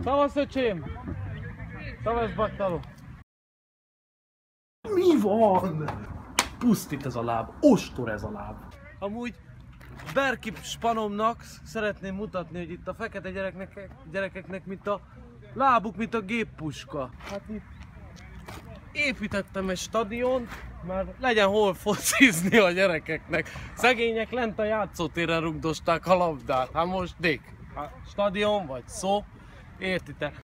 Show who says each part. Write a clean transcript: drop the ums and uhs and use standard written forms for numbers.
Speaker 1: Szavasz, öcsém! Szavasz, baktaló!
Speaker 2: Mi van? Pusztít ez a láb, ostor ez a láb.
Speaker 1: Amúgy Berki spanomnak szeretném mutatni, hogy itt a fekete gyerekeknek mint a lábuk, mint a géppuska. Hát itt építettem egy stadiont, mert legyen hol focizni a gyerekeknek. Szegények lent a játszótéren rugdosták a labdát. Hát most Dick, stadion vagy szó, értitek?